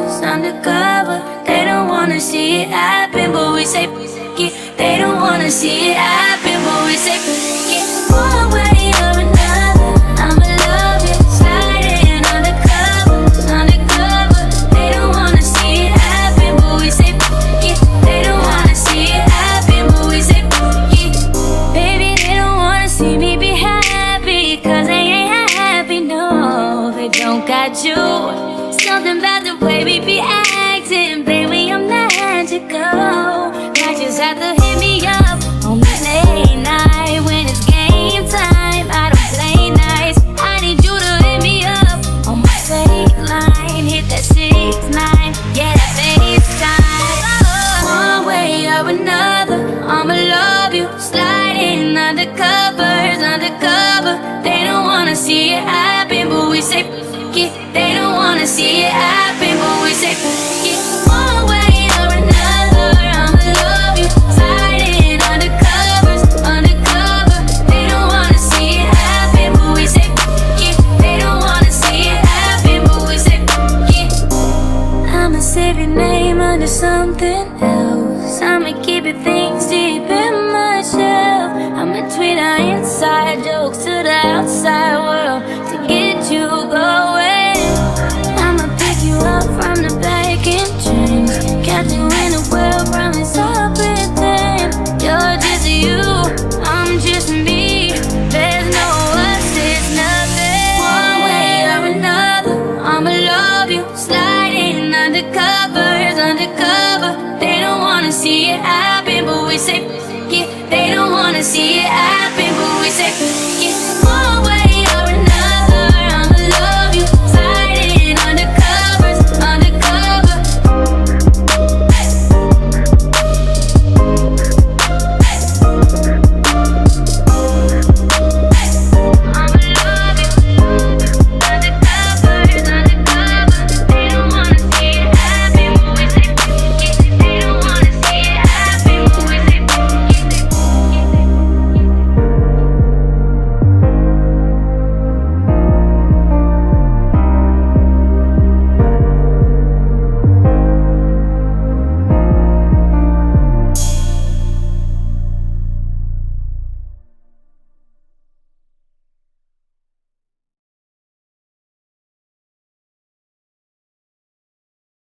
undercovers, undercover. They don't wanna see it happen, but we say it. They don't wanna see it happen, but we say it. One way or another, I'ma love you. Sliding undercover, undercover. They don't wanna see it happen, but we say it. They don't wanna see it happen, but we say it. Baby, they don't wanna see me be happy, cause they ain't happy, no. They don't got you. Something about the way we be acting, baby, I'm magical. I just have to hit me up on the late night when it's game time. I don't play nice. I need you to hit me up on my fake line. Hit that 6-9, yeah, that FaceTime. One way or another, I'ma love you. Sliding undercovers, undercover. They don't wanna see it happen, but we say it. They don't wanna see it happen, but we say it. One way or another, I'ma love you. Sliding undercovers, undercover. They don't wanna see it happen, but we say it. They don't wanna see it happen, but we say it. I'ma save your name under something else. I'ma keep your things deep in my shell. I'ma tweet our inside jokes to the outside world to get you going. Up from the back in chains, catch you in the world from its everything. You're just you, I'm just me. There's no us, it's nothing. One way or another, I'ma love you. Sliding undercovers, undercover. They don't wanna see it happen, but we say it. They don't wanna see it happen.